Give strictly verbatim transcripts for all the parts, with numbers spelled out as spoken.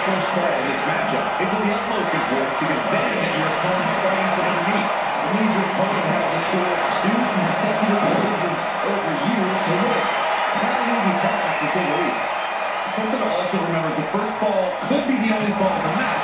first fall in this matchup? It's of the utmost importance because then your opponent's fighting from underneath. It means your opponent has to score two consecutive decisions over you to win. Not an easy task, to say the least. Something to also remember is the first fall could be the only fall of the match.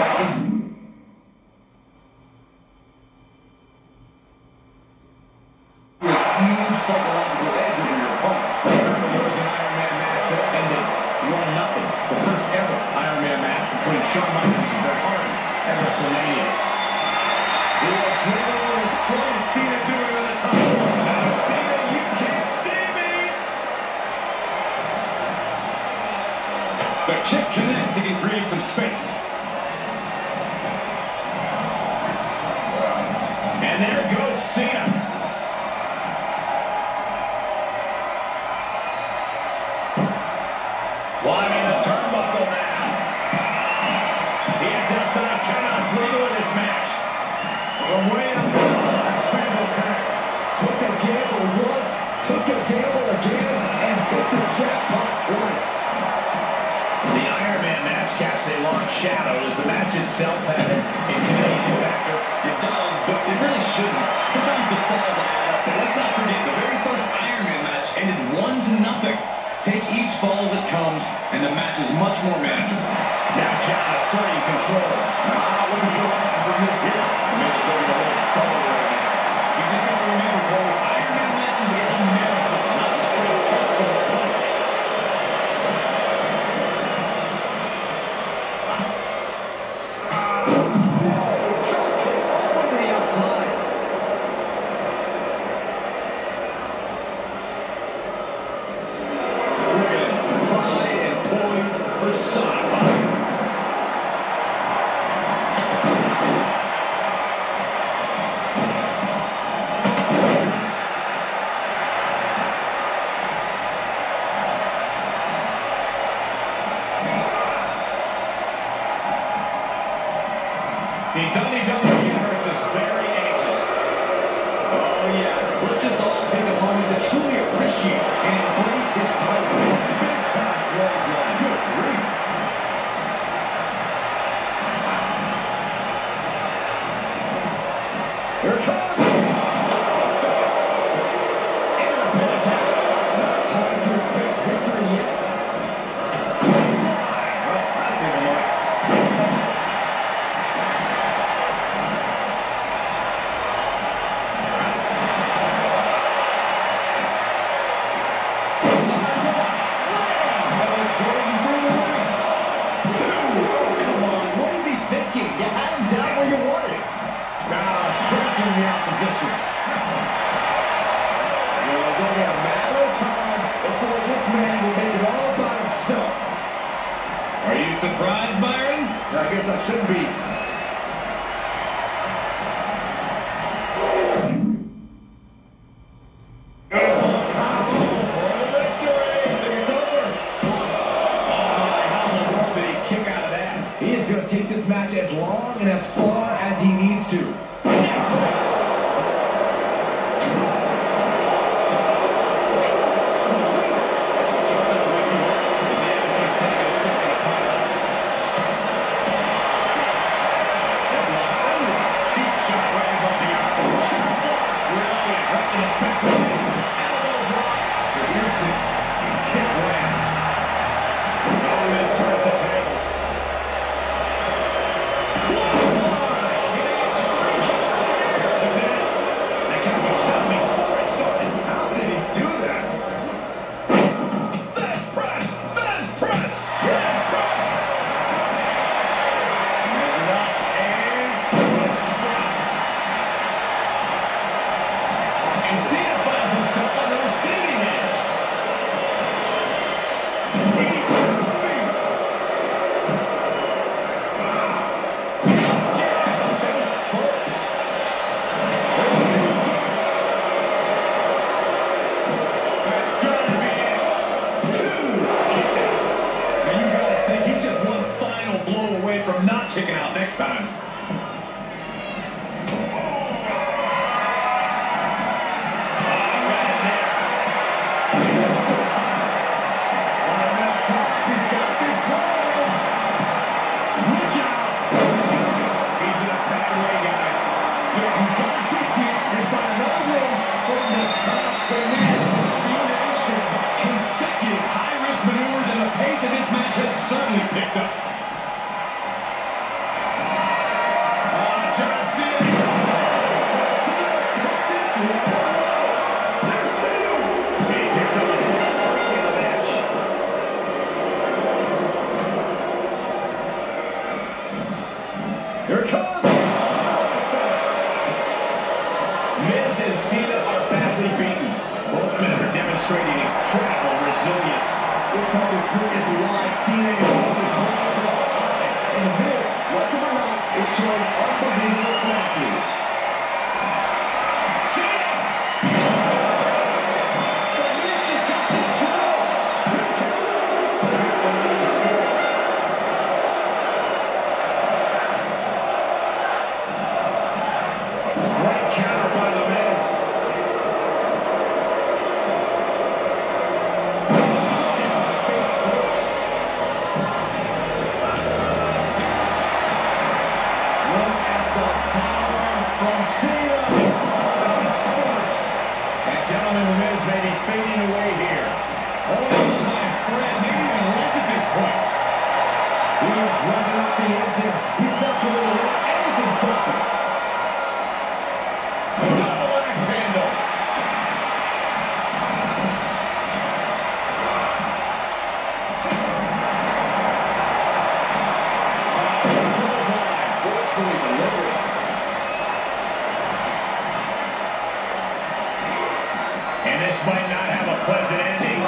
With huge psychological edge over your opponent. There was an Iron Man match that ended one nothing. The first ever Iron Man match between Shawn Michaels and Bret Hart at WrestleMania. The adrenaline is John Cena doing on the top. John Cena, you can't see me! The kick connects, he can create some space. And there goes Cena. Climbing the turnbuckle now. He is outside countouts legal in this match. From way up the top, scramble currents. Took a gamble once, took a gamble again, and hit the jackpot twice. The Iron Man match casts a long shadow. Does the match itself have an intimidation factor? It does, but it really shouldn't. Sometimes the falls add up, but let's not forget the very first Iron Man match ended one to nothing. Take each fall as it comes, and the match is much more manageable. Now John asserting control. Nah, looking for lots from this here. Maybe it's over the whole stall right now. You just got to remember, Cole, Iron Man matches, it's a marathon, not a straight cut with a punch. Drop kick all the way to the outside. Pride and poise personified. The W W E Universe is very anxious. Oh yeah, let's just all take a moment to truly appreciate and embrace his presence. Big time clothesline. Good grief. Here it comes. And a pin attack. Not time to expect victory yet. Clothesline. Well, I think I'm right. Sidewalk slam. That is Jordan through the ring. Two. Oh, come on. What is he thinking? You had him down where you wanted him. Now, trapping the opposition. It was only a matter of time before this man will make it all about himself. Are you surprised, Byron? I guess I shouldn't be. Beautiful combo for the victory. I think it's over. Oh, my, how in the world did he kick out of that? He is going to take this match as long and as far as he needs to. Turns the tables. Clothesline! He's got to dig deep and find another win from the top. The man of C Nation. Consecutive high-risk maneuvers, and the pace of this match has certainly picked up. Uh, John Cena. Cena put this one away. There's two. He picks up a point in the match. Here it comes. Miz and Cena are badly beaten. Both men are demonstrating incredible resilience. This type of grit is why Cena is one of the greatest of all time. And the Miz, like him or not, is showing unbelievable tenacity. Cena! The Miz just got destroyed. Two count. Great counter by the Miz. Face first. Look at the power from Cena. Face first. And gentlemen, the Miz may be fading away here. Holding on by a thread, maybe even less at this point. He is revving up the engine. He's not going to let anything stop him. Double axe handle. Forcefully delivered. And this might not have a pleasant ending.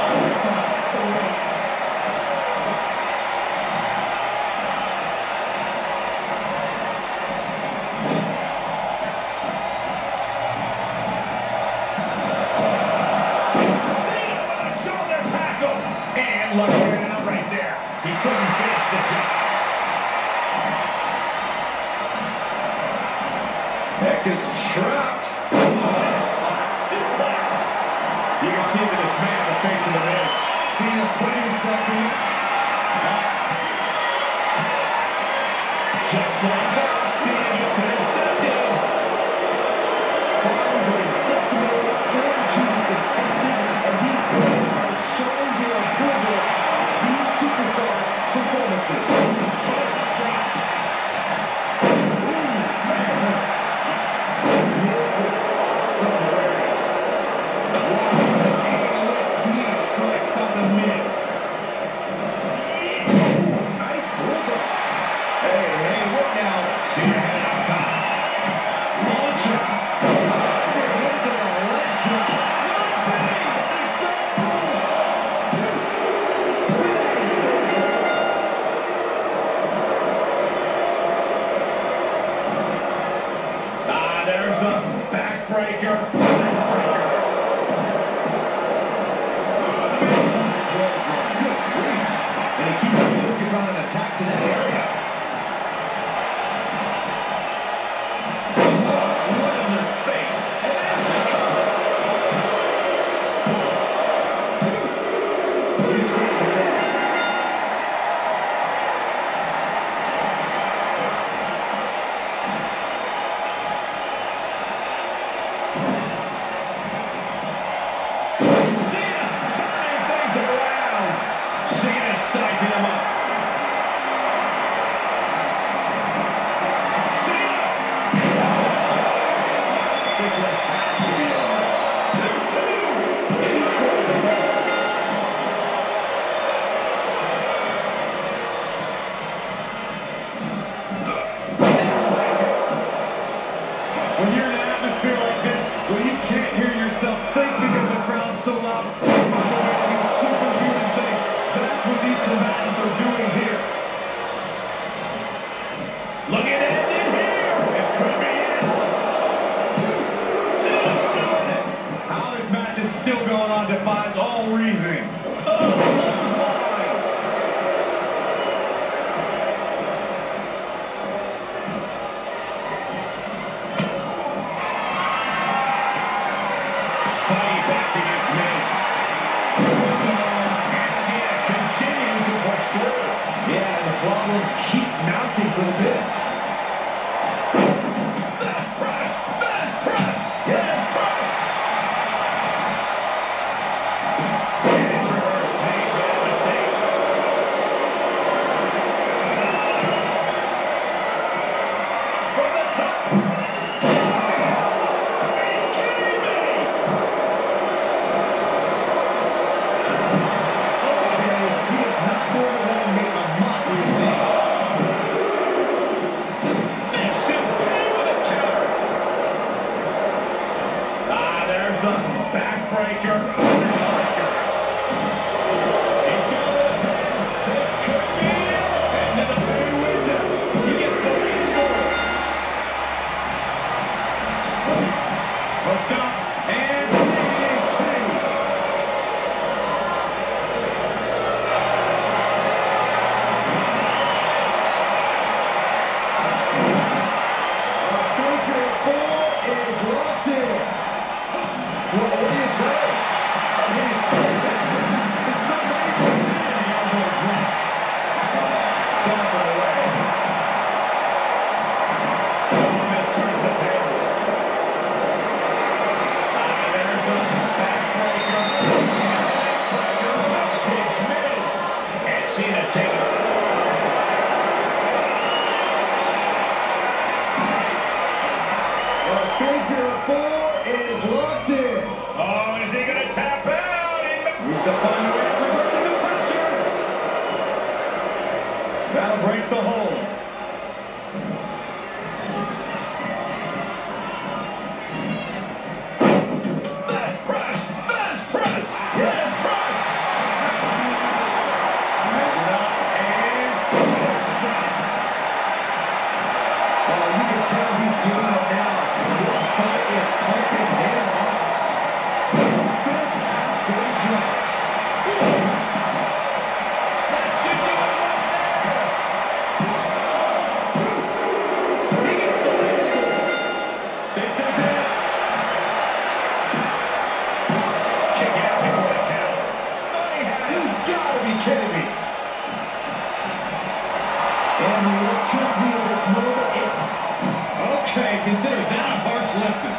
Cena with a shoulder tackle. And look at it out right there. He couldn't finish the job. Heck is trapped. Suplex. You can see the dismay on the face of the Miz. Cena putting himself in. Just like that, Cena gets an intercepted. Boundary decimated, fortitude has been tested, and these players are showing their approval of these superstars' performances. Push drop. Ooh, man. Miz with awesome awareness. A knee strike by the Miz. Ooh, nice bulldog. Hey, hey, what now? Cena head on top. Launcher. Tiger into the leg drop. Bang! It's a boom. Two. Three. Ah, there's the backbreaker. Backbreaker. Good grief. And he keeps his focus on an attack to that area. Right in their face. And there's the cover. He scores again. Cena turning things around. Cena sizing him up. Cena. This one has to be on. There's two. And he scores again. When you're in an atmosphere like this, when you can't hear yourself think because the crowd's so loud, you find a way to do superhuman things. That's what these combatants are doing here. Look at it in here. This could be it. Cena's doing it. How this match is still going on defies all reasoning. Oh, clothesline. Fighting back against Miz. And Cena continues to push through. Yeah, and the problems keep mounting for the Miz. Fast there's the backbreaker. Backbreaker. He's got it. This could be it. Into the pay window. He gets the lead score. Hooked up. And D D T. That'll break the hold. Fast press! Fast press! Yes, press! Measured up and strike. Oh, you can tell he's doing it now. This fight is pumping him up. Fist out, great drop. That should do it right there. He gets the lead score. This does it. Kick out before the count. Funny how you gotta be kidding me. And the electricity of this moment, it... Okay, consider that a harsh lesson.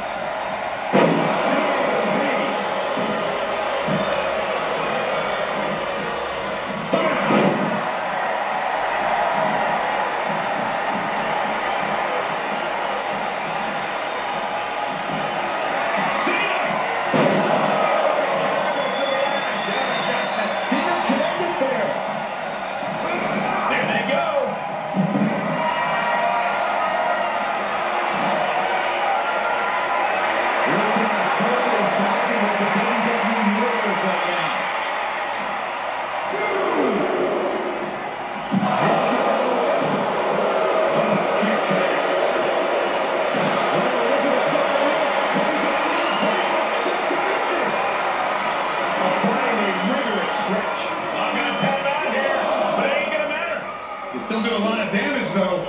Still do a lot of damage, though.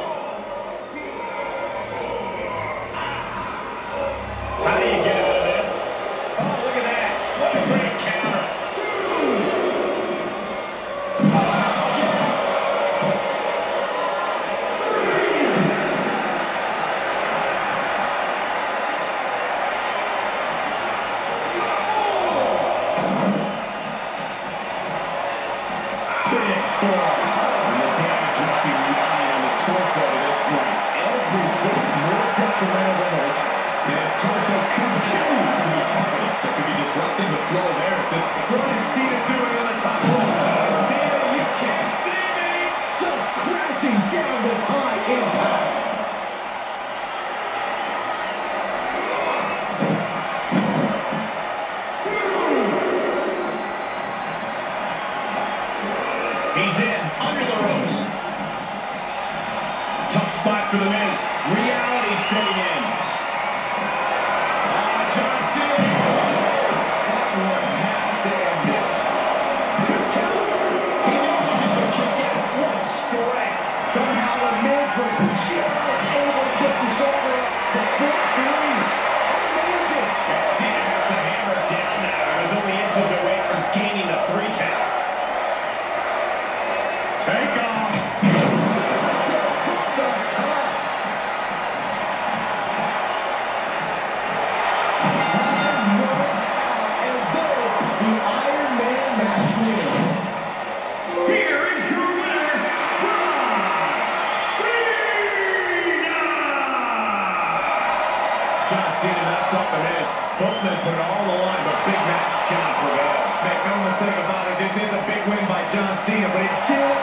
How do you get out of this? Oh, look at that. What a great counter. Big ball. Torso to this point. Every hit more detrimental than the last. And his torso continues to be targeted. That could be disrupting the flow of air at this point. What is Cena doing on the top rope? Cena, you can't see me! Just crashing down with high impact. He's in, under the ropes. Tough spot for the Miz. Reality setting in. Ah, John Cena. That one has to end this. Two count. He manages to kick out. What strength. Somehow the Miz was just able to get this over the four three. Amazing. And Cena has to hammer it down now. He was only inches away from gaining the three count. Take off. John Cena knocks off the Miz. Both men put it all on the line, but big match, John prevailed. Make no mistake about it, this is a big win by John Cena, but it did